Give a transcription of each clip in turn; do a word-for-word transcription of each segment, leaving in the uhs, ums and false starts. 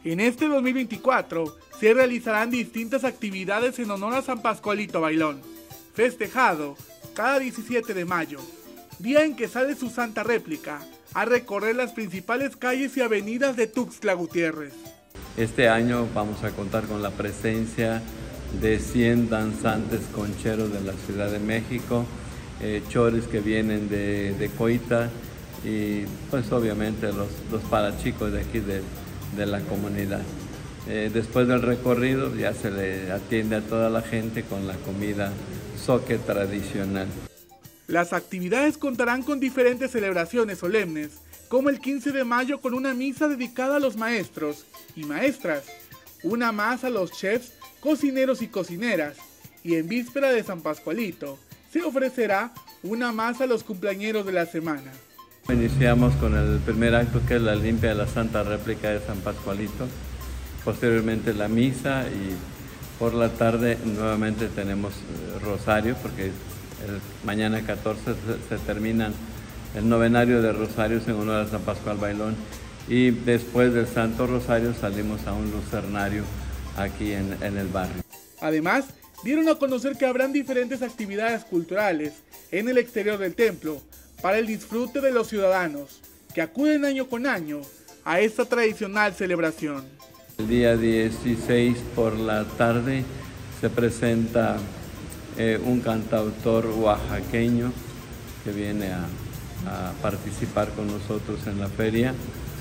En este dos mil veinticuatro se realizarán distintas actividades en honor a San Pascualito Bailón, festejado cada diecisiete de mayo, día en que sale su santa réplica a recorrer las principales calles y avenidas de Tuxtla Gutiérrez. Este año vamos a contar con la presencia de cien danzantes concheros de la Ciudad de México, eh, chores que vienen de, de Coita y pues obviamente los, los parachicos de aquí de, de la comunidad. Eh, después del recorrido ya se le atiende a toda la gente con la comida zoque tradicional. Las actividades contarán con diferentes celebraciones solemnes, como el quince de mayo con una misa dedicada a los maestros y maestras, una más a los chefs, cocineros y cocineras, y en víspera de San Pascualito se ofrecerá una más a los cumpleañeros de la semana. Iniciamos con el primer acto, que es la limpia de la santa réplica de San Pascualito, posteriormente la misa y por la tarde nuevamente tenemos rosario, porque el mañana catorce se, se terminan el novenario de rosarios en honor a San Pascual Bailón, y después del Santo Rosario salimos a un lucernario aquí en, en el barrio. Además, dieron a conocer que habrán diferentes actividades culturales en el exterior del templo para el disfrute de los ciudadanos que acuden año con año a esta tradicional celebración. El día dieciséis por la tarde se presenta eh, un cantautor oaxaqueño que viene a, a participar con nosotros en la feria,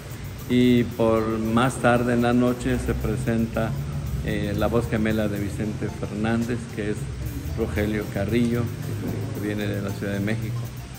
y por más tarde en la noche se presenta eh, la voz gemela de Vicente Fernández, que es Rogelio Carrillo, que, que viene de la Ciudad de México.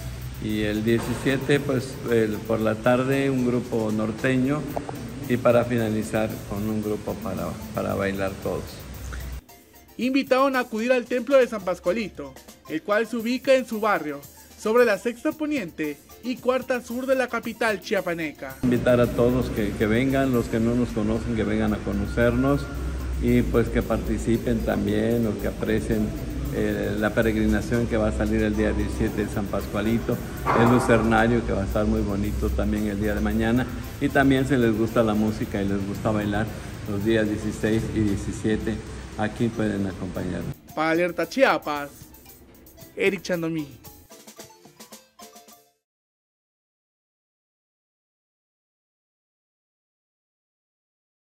Y el diecisiete, pues el, por la tarde, un grupo norteño, y para finalizar con un grupo para, para bailar todos. Invitaron a acudir al templo de San Pascualito, el cual se ubica en su barrio, sobre la Sexta Poniente y Cuarta Sur de la capital chiapaneca. Invitar a todos que, que vengan, los que no nos conocen, que vengan a conocernos y pues que participen también o que aprecien eh, la peregrinación que va a salir el día diecisiete de San Pascualito, el lucernario que va a estar muy bonito también el día de mañana, y también si les gusta la música y les gusta bailar los días dieciséis y diecisiete, aquí pueden acompañarnos. Para Alerta Chiapas, Eric Chandomí.